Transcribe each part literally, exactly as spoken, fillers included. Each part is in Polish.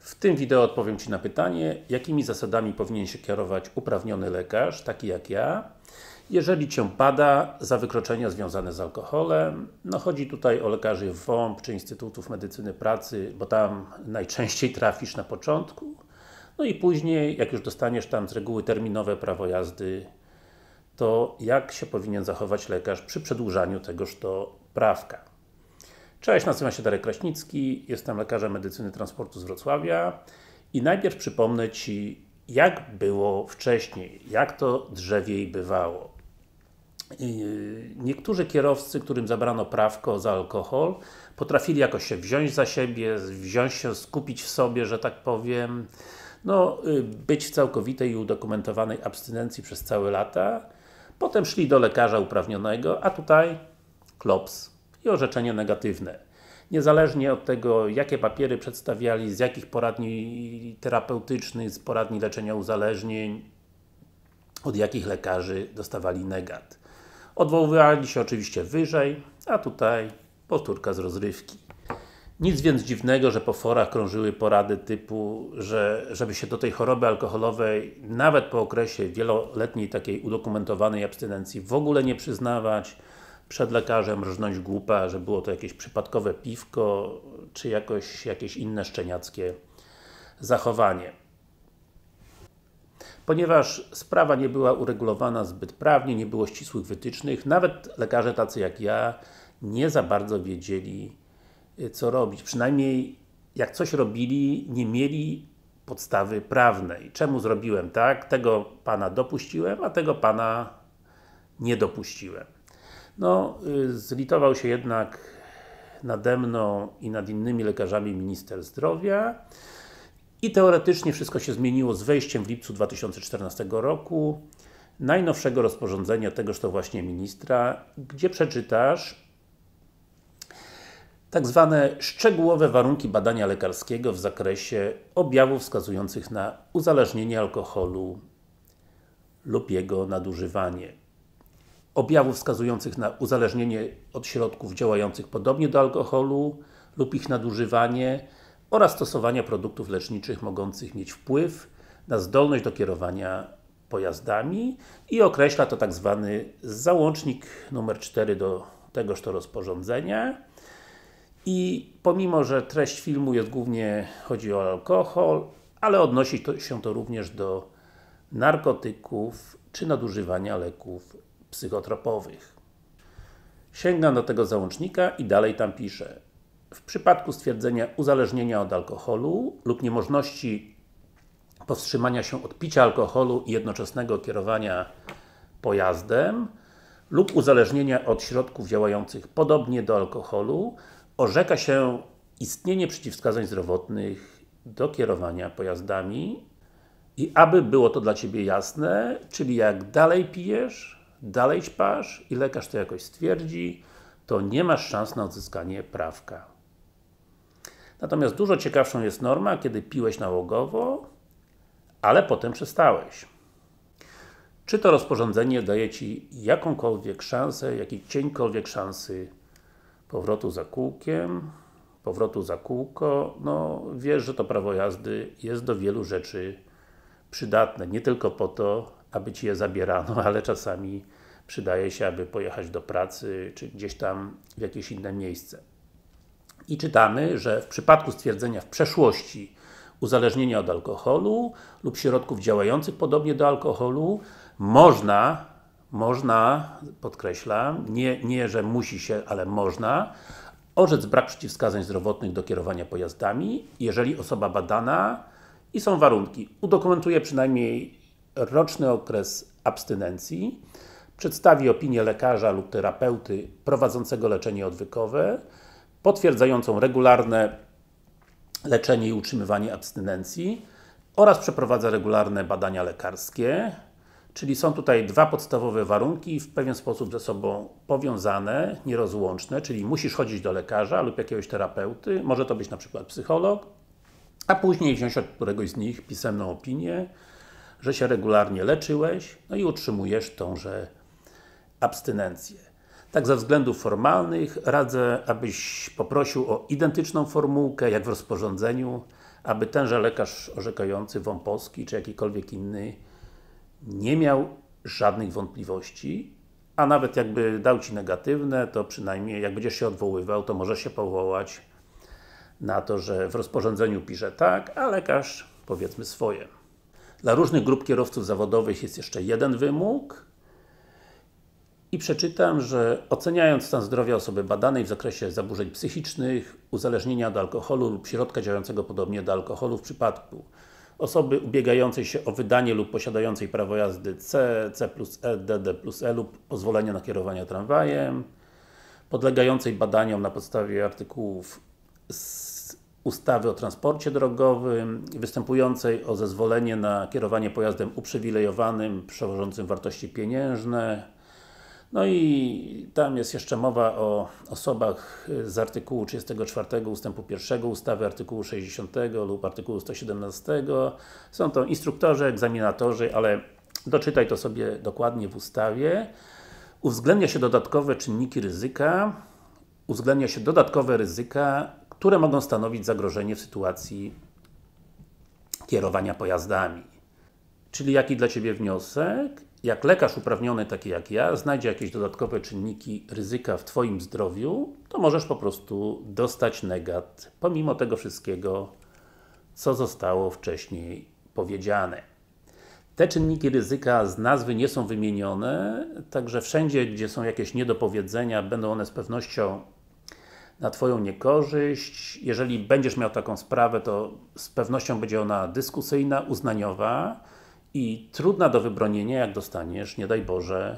W tym wideo odpowiem Ci na pytanie, jakimi zasadami powinien się kierować uprawniony lekarz, taki jak ja, jeżeli Cię bada za wykroczenia związane z alkoholem. No chodzi tutaj o lekarzy W O M P czy Instytutów Medycyny Pracy, bo tam najczęściej trafisz na początku. No i później, jak już dostaniesz tam z reguły terminowe prawo jazdy, to jak się powinien zachować lekarz przy przedłużaniu tegoż to prawka. Cześć, nazywam się Darek Kraśnicki, jestem lekarzem medycyny transportu z Wrocławia i najpierw przypomnę Ci, jak było wcześniej, jak to drzewiej bywało. Niektórzy kierowcy, którym zabrano prawko za alkohol, potrafili jakoś się wziąć za siebie, wziąć się, skupić w sobie, że tak powiem, no, być w całkowitej i udokumentowanej abstynencji przez całe lata. Potem szli do lekarza uprawnionego, a tutaj klops i orzeczenie negatywne. Niezależnie od tego, jakie papiery przedstawiali, z jakich poradni terapeutycznych, z poradni leczenia uzależnień, od jakich lekarzy dostawali negat. Odwoływali się oczywiście wyżej, a tutaj powtórka z rozrywki. Nic więc dziwnego, że po forach krążyły porady typu, że żeby się do tej choroby alkoholowej, nawet po okresie wieloletniej takiej udokumentowanej abstynencji, w ogóle nie przyznawać, przed lekarzem rżnąć głupa, że było to jakieś przypadkowe piwko, czy jakoś, jakieś inne szczeniackie zachowanie. Ponieważ sprawa nie była uregulowana zbyt prawnie, nie było ścisłych wytycznych, nawet lekarze tacy jak ja nie za bardzo wiedzieli, co robić. Przynajmniej jak coś robili, nie mieli podstawy prawnej. Czemu zrobiłem tak? Tego Pana dopuściłem, a tego Pana nie dopuściłem. No, zlitował się jednak nade mną i nad innymi lekarzami minister zdrowia i teoretycznie wszystko się zmieniło z wejściem w lipcu dwa tysiące czternastego roku najnowszego rozporządzenia tegoż to właśnie ministra, gdzie przeczytasz tak zwane szczegółowe warunki badania lekarskiego w zakresie objawów wskazujących na uzależnienie alkoholu lub jego nadużywanie. Objawów wskazujących na uzależnienie od środków działających podobnie do alkoholu lub ich nadużywanie oraz stosowania produktów leczniczych mogących mieć wpływ na zdolność do kierowania pojazdami i określa to tak zwany załącznik numer cztery do tegoż to rozporządzenia. I pomimo, że treść filmu jest głównie, chodzi o alkohol, ale odnosi to, się to również do narkotyków czy nadużywania leków psychotropowych. Sięgam do tego załącznika i dalej tam pisze: w przypadku stwierdzenia uzależnienia od alkoholu lub niemożności powstrzymania się od picia alkoholu i jednoczesnego kierowania pojazdem lub uzależnienia od środków działających podobnie do alkoholu, orzeka się istnienie przeciwwskazań zdrowotnych do kierowania pojazdami. I aby było to dla Ciebie jasne, czyli jak dalej pijesz, dalej ćpasz i lekarz to jakoś stwierdzi, to nie masz szans na odzyskanie prawka. Natomiast dużo ciekawszą jest norma, kiedy piłeś nałogowo, ale potem przestałeś. Czy to rozporządzenie daje Ci jakąkolwiek szansę, jakiekolwiek szansy powrotu za kółkiem, powrotu za kółko? No, wiesz, że to prawo jazdy jest do wielu rzeczy przydatne, nie tylko po to, aby Ci je zabierano, ale czasami przydaje się, aby pojechać do pracy, czy gdzieś tam w jakieś inne miejsce. I czytamy, że w przypadku stwierdzenia w przeszłości uzależnienia od alkoholu lub środków działających podobnie do alkoholu, można, można, podkreślam, nie, nie, że musi się, ale można, orzec brak przeciwwskazań zdrowotnych do kierowania pojazdami, jeżeli osoba badana, i są warunki, udokumentuje przynajmniej roczny okres abstynencji, przedstawi opinię lekarza lub terapeuty prowadzącego leczenie odwykowe, potwierdzającą regularne leczenie i utrzymywanie abstynencji oraz przeprowadza regularne badania lekarskie, czyli są tutaj dwa podstawowe warunki, w pewien sposób ze sobą powiązane, nierozłączne, czyli musisz chodzić do lekarza lub jakiegoś terapeuty, może to być na przykład psycholog, a później wziąć od któregoś z nich pisemną opinię, że się regularnie leczyłeś, no i utrzymujesz tąże abstynencję. Tak ze względów formalnych radzę, abyś poprosił o identyczną formułkę jak w rozporządzeniu, aby tenże lekarz orzekający wąposki czy jakikolwiek inny nie miał żadnych wątpliwości, a nawet jakby dał Ci negatywne, to przynajmniej jak będziesz się odwoływał, to możesz się powołać na to, że w rozporządzeniu pisze tak, a lekarz powiedzmy swoje. Dla różnych grup kierowców zawodowych jest jeszcze jeden wymóg i przeczytam, że oceniając stan zdrowia osoby badanej w zakresie zaburzeń psychicznych, uzależnienia od alkoholu lub środka działającego podobnie do alkoholu w przypadku osoby ubiegającej się o wydanie lub posiadającej prawo jazdy C, C plus E, D, D plus E lub pozwolenie na kierowanie tramwajem, podlegającej badaniom na podstawie artykułów z ustawy o transporcie drogowym, występującej o zezwolenie na kierowanie pojazdem uprzywilejowanym, przewożącym wartości pieniężne. No i tam jest jeszcze mowa o osobach z artykułu trzydziestego czwartego ustępu pierwszego ustawy, artykułu sześćdziesiątego lub artykułu sto siedemnastego. Są to instruktorzy, egzaminatorzy, ale doczytaj to sobie dokładnie w ustawie. Uwzględnia się dodatkowe czynniki ryzyka, uwzględnia się dodatkowe ryzyka, które mogą stanowić zagrożenie w sytuacji kierowania pojazdami. Czyli jaki dla Ciebie wniosek? Jak lekarz uprawniony, taki jak ja, znajdzie jakieś dodatkowe czynniki ryzyka w Twoim zdrowiu, to możesz po prostu dostać negat, pomimo tego wszystkiego, co zostało wcześniej powiedziane. Te czynniki ryzyka z nazwy nie są wymienione, także wszędzie, gdzie są jakieś niedopowiedzenia, będą one z pewnością na Twoją niekorzyść. Jeżeli będziesz miał taką sprawę, to z pewnością będzie ona dyskusyjna, uznaniowa i trudna do wybronienia, jak dostaniesz, nie daj Boże,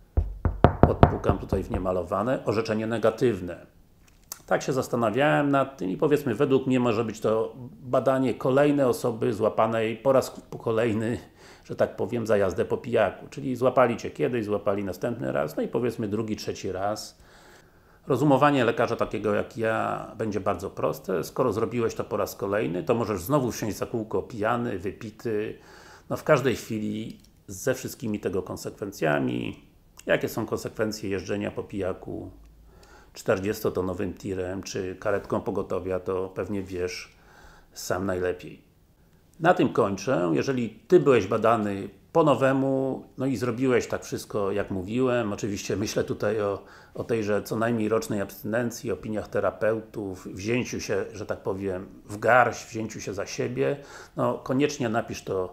odpukam tutaj w niemalowane, orzeczenie negatywne. Tak się zastanawiałem nad tym i powiedzmy, według mnie może być to badanie kolejnej osoby złapanej po raz kolejny, że tak powiem, za jazdę po pijaku. Czyli złapali Cię kiedyś, złapali następny raz, no i powiedzmy drugi, trzeci raz. Rozumowanie lekarza takiego jak ja będzie bardzo proste. Skoro zrobiłeś to po raz kolejny, to możesz znowu wsiąść za kółko pijany, wypity, no w każdej chwili ze wszystkimi tego konsekwencjami. Jakie są konsekwencje jeżdżenia po pijaku czterdziestotonowym tirem, czy karetką pogotowia, to pewnie wiesz sam najlepiej. Na tym kończę. Jeżeli Ty byłeś badany po nowemu, no i zrobiłeś tak wszystko jak mówiłem, oczywiście myślę tutaj o, o tejże co najmniej rocznej abstynencji, opiniach terapeutów, wzięciu się, że tak powiem, w garść, wzięciu się za siebie, no koniecznie napisz to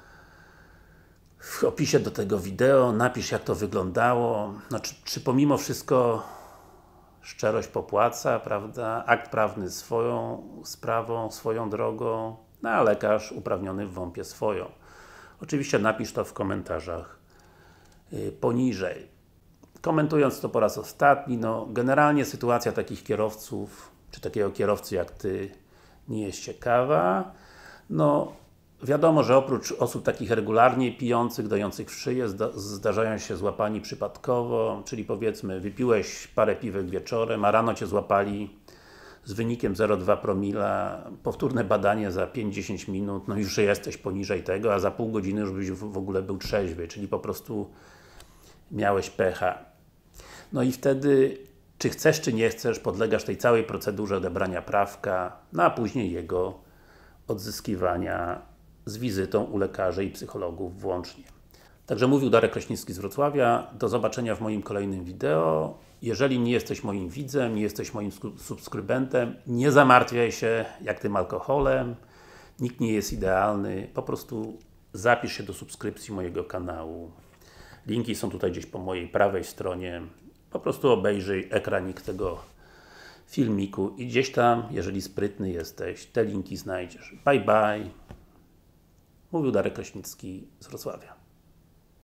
w opisie do tego wideo, napisz jak to wyglądało, no, czy, czy pomimo wszystko szczerość popłaca, prawda, akt prawny swoją sprawą, swoją drogą, no a lekarz uprawniony w WOMP-ie swoją. Oczywiście napisz to w komentarzach yy, poniżej. Komentując to po raz ostatni, no generalnie sytuacja takich kierowców, czy takiego kierowcy jak Ty nie jest ciekawa. No wiadomo, że oprócz osób takich regularnie pijących, dających w szyję, zda zdarzają się złapani przypadkowo, czyli powiedzmy wypiłeś parę piwek wieczorem, a rano Cię złapali z wynikiem zero przecinek dwa promila, powtórne badanie za pięć do dziesięciu minut, no już jesteś poniżej tego, a za pół godziny już byś w ogóle był trzeźwy, czyli po prostu miałeś pecha. No i wtedy, czy chcesz, czy nie chcesz, podlegasz tej całej procedurze odebrania prawka, no a później jego odzyskiwania z wizytą u lekarzy i psychologów włącznie. Także mówił Darek Kraśnicki z Wrocławia. Do zobaczenia w moim kolejnym wideo. Jeżeli nie jesteś moim widzem, nie jesteś moim subskrybentem, nie zamartwiaj się jak tym alkoholem. Nikt nie jest idealny. Po prostu zapisz się do subskrypcji mojego kanału. Linki są tutaj gdzieś po mojej prawej stronie. Po prostu obejrzyj ekranik tego filmiku i gdzieś tam, jeżeli sprytny jesteś, te linki znajdziesz. Bye bye. Mówił Darek Kraśnicki z Wrocławia.